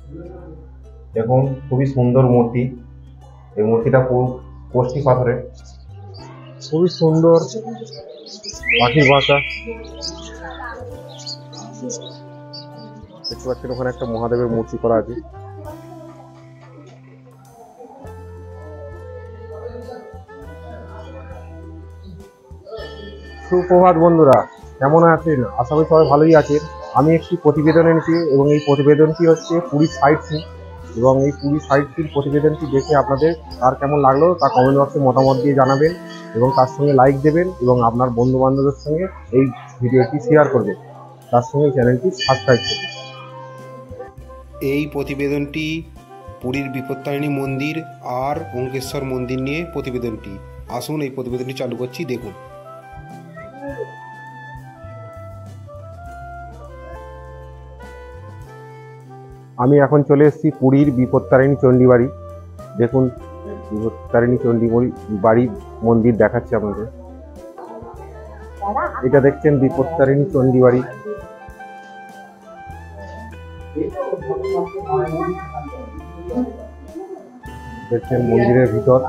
দেখুন খুবই সুন্দর মূর্তি। এই মূর্তিটা পুরো কষ্টি পাথরের, খুবই সুন্দর পাখির বাসা। দেখতে পাচ্ছেন ওখানে একটা মহাদেবের মূর্তি করা আছে। সুপ্রভাত বন্ধুরা, কেমন আছেন? আশা করি সবাই ভালোই আছেন। আমি একটি প্রতিবেদন এনেছি এবং এই প্রতিবেদনটি হচ্ছে পুরী সাইট সিন, এবং এই পুরী সাইট সিন প্রতিবেদনটি দেখে আপনাদের তার কেমন লাগলো তা কমেন্ট বক্সে মতামত দিয়ে জানাবেন, এবং তার সঙ্গে লাইক দেবেন এবং আপনার বন্ধু বান্ধবের সঙ্গে এই ভিডিওটি শেয়ার করবেন, তার সঙ্গে চ্যানেলটি সাবস্ক্রাইব করবেন। এই প্রতিবেদনটি পুরীর বিপত্তারিণী মন্দির আর ওঙ্কেশ্বর মন্দির নিয়ে প্রতিবেদনটি। আসুন এই প্রতিবেদনটি চালু করছি, দেখুন। আমি এখন চলে এসেছি পুরীর বিপত্তারিণী চণ্ডীবাড়ি। দেখুন বিপত্তারিণী চণ্ডীবাড়ি মন্দির দেখাচ্ছি আপনাদের। এটা দেখছেন বিপত্তারিণী চণ্ডীবাড়ি। দেখছেন মন্দিরের ভিতর।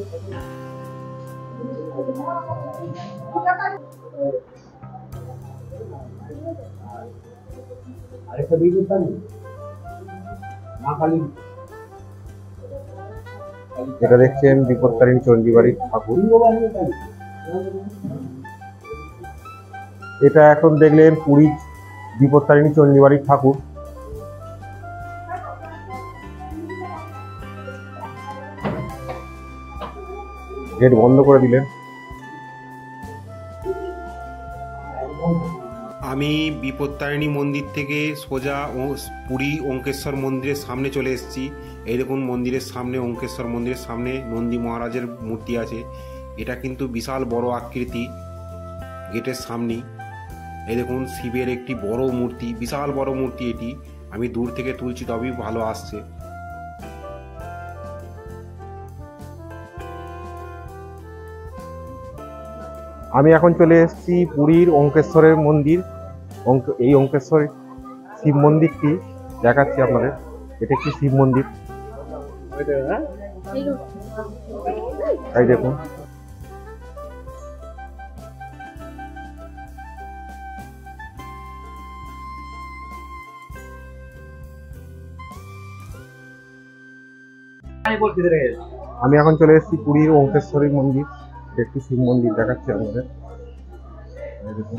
এটা দেখছেন বিপত্তারিণী চণ্ডীবাড়ির ঠাকুর। এটা এখন দেখলেন পুরীর বিপত্তারিণী চণ্ডীবাড়ির ঠাকুর। গেট বন্ধ করে দিলেন। আমি বিপত্তারিণী মন্দির থেকে সোজা পুরী ওঙ্কেশ্বর মন্দিরের সামনে চলে এসেছি। এই দেখুন মন্দিরের সামনে, ওঙ্কেশ্বর মন্দিরের সামনে নন্দী মহারাজের মূর্তি আছে। এটা কিন্তু বিশাল বড় আকৃতি, গেটের সামনেই। এই দেখুন শিবের একটি বড় মূর্তি, বিশাল বড় মূর্তি এটি। আমি দূর থেকে তুলছি তবেই ভালো আসছে। আমি এখন চলে এসেছি পুরীর ওঙ্কেশ্বরের মন্দির। এই ওঙ্কেশ্বর শিব মন্দিরটি দেখাচ্ছি আপনাদের। এটা একটি শিব মন্দির। এই দেখুন আমি এখন চলে এসেছি পুরীর ওঙ্কেশ্বরী মন্দির। একটি শিব মন্দির দেখাচ্ছি আমাদের। দেখুন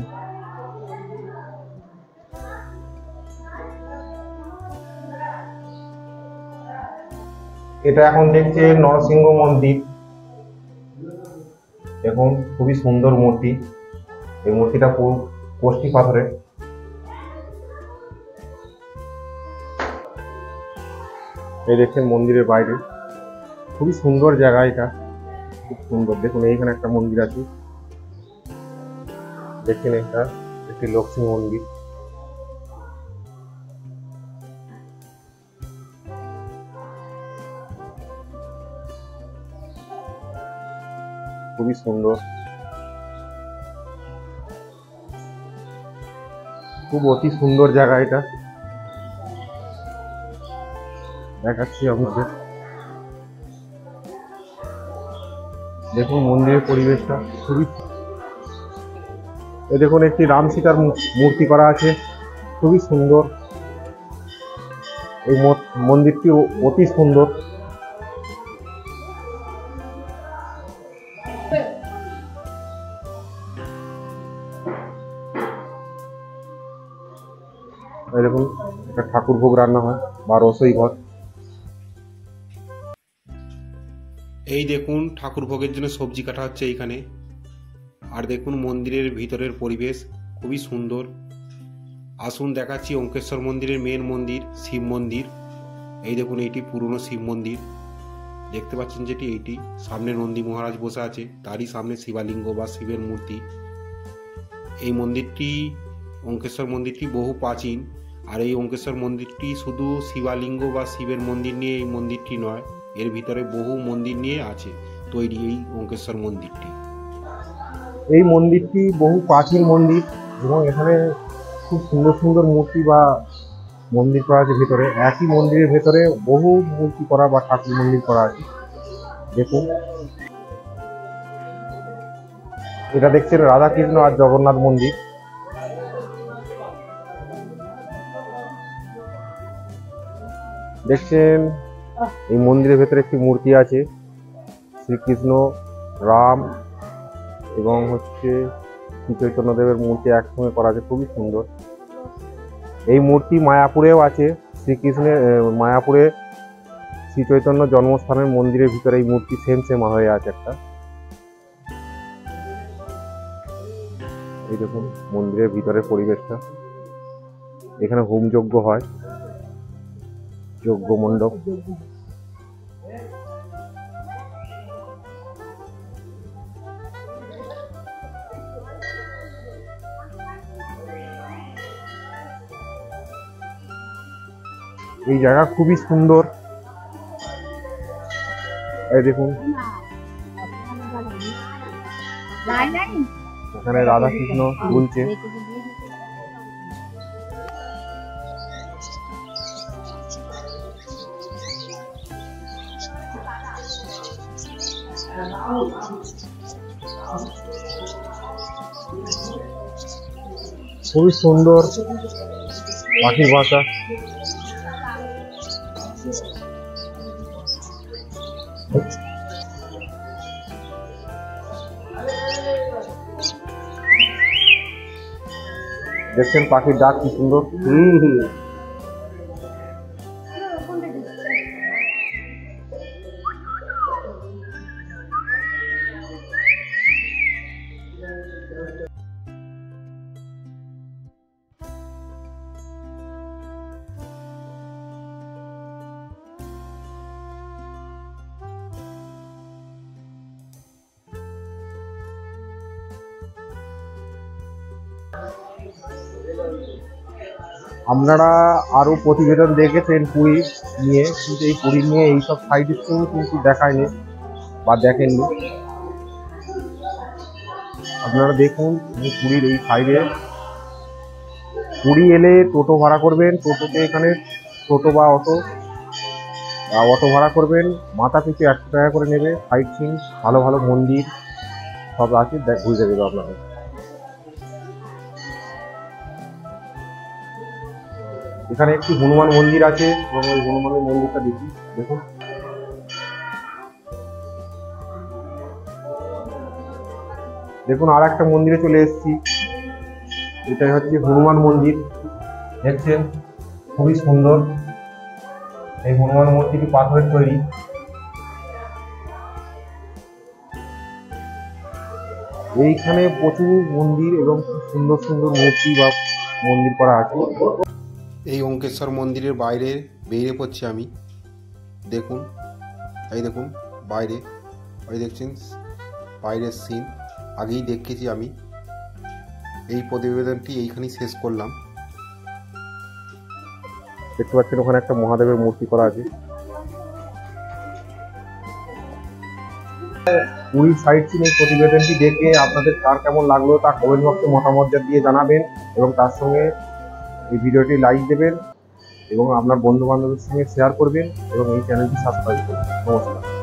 এটা এখন দেখছে নরসিংহ মন্দির। দেখুন খুবই সুন্দর মূর্তি। এই মূর্তিটা পুরো কষ্টি পাথরের। এই দেখছেন মন্দিরের বাইরে, খুবই সুন্দর জায়গা এটা, খুব সুন্দর। দেখুন এইখানে একটা মন্দির আছে, দেখছেন এটা একটি লক্ষ্মী মন্দির। খুবই সুন্দর, খুব অতি সুন্দর জায়গা এটা, দেখাচ্ছি আপনাদের। দেখুন মন্দিরের পরিবেশটা খুবই। এই দেখুন একটি রাম সীতার মূর্তি করা আছে, খুবই সুন্দর। এই মন্দিরটি অতি সুন্দর। এই দেখুন একটা ঠাকুর ভোগ রান্না হয় বা রসই ঘর। এই দেখুন ঠাকুর ভোগের জন্য সবজি কাটা হচ্ছে এইখানে। আর দেখুন মন্দিরের ভিতরের পরিবেশ খুবই সুন্দর। আসুন দেখাচ্ছি ওঙ্কেশ্বর মন্দিরের মেন মন্দির, শিব মন্দির। এই দেখুন এইটি পুরনো শিব মন্দির, দেখতে পাচ্ছেন যেটি এইটি। সামনে নন্দী মহারাজ বসে আছে, তারই সামনে শিবালিঙ্গ বা শিবের মূর্তি। এই মন্দিরটি, ওঙ্কেশ্বর মন্দিরটি বহু প্রাচীন। আর এই ওঙ্কেশ্বর মন্দিরটি শুধু শিবালিঙ্গ বা শিবের মন্দির নিয়ে এই মন্দিরটি নয়, এর ভিতরে বহু মন্দির নিয়ে আছে তৈরি এই ওঙ্কেশ্বর মন্দিরটি। এই মন্দিরটি বহু প্রাচীন মন্দির, এবং এখানে খুব সুন্দর সুন্দর মূর্তি বা মন্দির করা আছে ভেতরে, একই মন্দিরের ভেতরে বহু মূর্তি করা বা ঠাকুর মন্দির করা আছে। দেখুন, এটা দেখছেন রাধাকৃষ্ণ আর জগন্নাথ মন্দির। দেখছেন এই মন্দিরের ভেতরে একটি মূর্তি আছে, শ্রীকৃষ্ণ, রাম এবং হচ্ছে শ্রী চৈতন্যদেবের মূর্তি একসঙ্গে করা আছে, খুবই সুন্দর। এই মূর্তি মায়াপুরেও আছে, শ্রীকৃষ্ণের মায়াপুরে শ্রী চৈতন্য জন্মস্থানের মন্দিরের ভিতরে এই মূর্তি সেম সেম হয়ে আছে একটা। এই দেখুন মন্দিরের ভিতরের পরিবেশটা, এখানে হোমযজ্ঞ হয়, যজ্ঞ মণ্ডপ। এই জায়গা খুবই সুন্দর। এই দেখুন এখানে রাধাকৃষ্ণ দুলছে। খুবই সুন্দর পাখির বাসা। দেখছেন পাখির ডাক কি সুন্দর। আপনারা আরো প্রতিবেদন দেখেছেন পুরী নিয়ে, কিন্তু এই পুরী নিয়ে এইসব সাইড স্টোরি কিন্তু দেখায়নি বা দেখেননি। আপনারা দেখুন এই পুরীর এই সাইডে, পুরী এলে টোটো ভাড়া করবেন, টোটোতে এখানে টোটো বা অটো ভাড়া করবেন, মাথা পিছু 100 টাকা করে নেবে। সাইট সিন ভালো ভালো মন্দির সব আছে, ঘুরে দেবে আপনাদের। এখানে একটি হনুমান মন্দির আছে এবং ওই হনুমানের মন্দিরটা দেখি। দেখুন দেখুন আর একটা মন্দিরে চলে এসেছি, এটাই হচ্ছে হনুমান মন্দির। দেখছেন খুবই সুন্দর, এই হনুমান মূর্তিটি পাথরের তৈরি। এইখানে প্রচুর মন্দির এবং খুব সুন্দর সুন্দর মূর্তি বা মন্দির করা আছে। এই অঙ্কেশ্বর মন্দিরের বাইরে বেরিয়ে পড়ছি আমি। দেখুন, এই দেখুন বাইরে, ওই দেখছেন বাইরের সিন, আগেই দেখেছি আমি। এই প্রতিবেদনটি এইখানেই শেষ করলাম। দেখতে পাচ্ছেন ওখানে একটা মহাদেবের মূর্তি করা আছে। পুরীর সাইট সিন এই প্রতিবেদনটি দেখে আপনাদের কার কেমন লাগলো তা কমেন্ট বক্সে মতামত দিয়ে জানাবেন এবং তার সঙ্গে এই ভিডিওটি লাইক দেবেন এবং আপনার বন্ধু বান্ধবের সঙ্গে শেয়ার করবেন এবং এই চ্যানেলটি সাবস্ক্রাইব করবেন। নমস্কার।